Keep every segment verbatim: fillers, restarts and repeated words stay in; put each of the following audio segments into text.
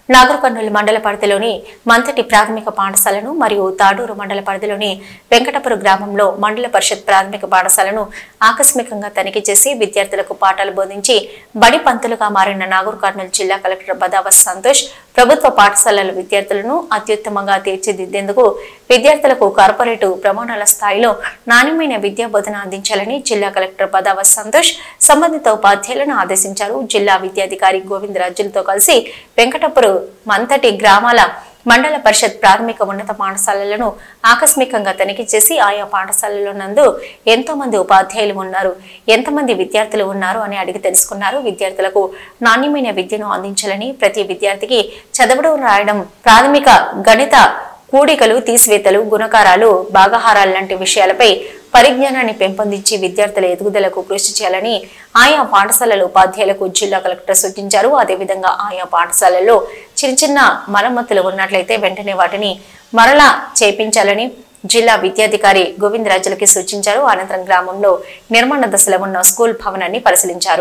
నాగర్ కర్నూలు మండల పరిధిలోని మంతటి ప్రాథమిక పాఠశాలను మరియు తాడూరు మండల పరిధిలోని వెంకటపురం గ్రామంలో మండల పరిషత్ ప్రాథమిక పాఠశాలను ఆకస్మికంగా తనిఖీ చేసి విద్యార్థులకు పాఠాలు బోధించి బడి పంతులుగా మారిన నాగర్ కర్నూలు జిల్లా కలెక్టర్ బదావత్ సంతోష్ ప్రభుత్వ పాఠశాలల విద్యార్థులను అత్యుత్తమంగా తీర్చిదిద్దేందుకు విద్యార్థులకు కార్పొరేట్ ప్రమాణాల స్థాయిలో నాణ్యమైన విద్యా బోధన అందించాలని జిల్లా కలెక్టర్ బదావత్ సంతోష్ సంబంధిత ఉపాధ్యాయులను ఆదేశించారు. జిల్లా విద్యాధికారి గోవిందరాజులతో కలిసి వెంకటపురం మంతటి గ్రామాల మండల పరిషత్ ప్రాథమిక ఉన్నత పాఠశాలలను ఆకస్మికంగా తనిఖీ చేసి ఆయా పాఠశాలల నందు ఎంతో మంది ఉపాధ్యాయులు ఉన్నారు, ఎంతమంది విద్యార్థులు ఉన్నారు అని అడిగి తెలుసుకున్నారు. విద్యార్థులకు నాణ్యమైన విద్యను అందించాలని, ప్రతి విద్యార్థికి చదవడం రాయడం, ప్రాథమిక గణిత కూడికలు, తీసివేతలు, గుణకారాలు, భాగాహారాలు లాంటి విషయాలపై పరిజ్ఞానాన్ని పెంపొందించి విద్యార్థుల ఎదుగుదలకు కృషి చేయాలని ఆయా పాఠశాలల ఉపాధ్యాయులకు జిల్లా కలెక్టర్ సూచించారు. అదేవిధంగా ఆయా పాఠశాలల్లో చిన్న చిన్న మరమ్మతులు ఉన్నట్లయితే వెంటనే వాటిని మరలా చేపించాలని జిల్లా విద్యాధికారి గోవిందరాజులకి సూచించారు. అనంతరం గ్రామంలో నిర్మాణ దశలో ఉన్న స్కూల్ భవనాన్ని పరిశీలించారు.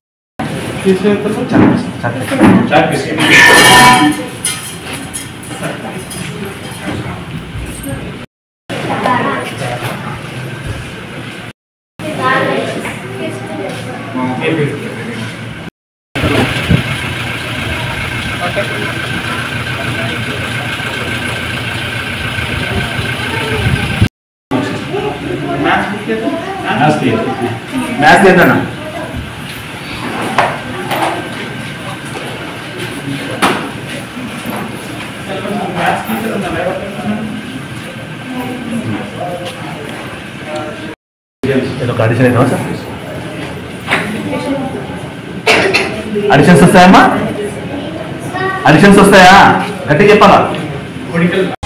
मैथ देता ना अडिशन सर अडिशन्स वस्तायम्मा अडिशन्स वस्ताया गट्टिगा चेप्पाला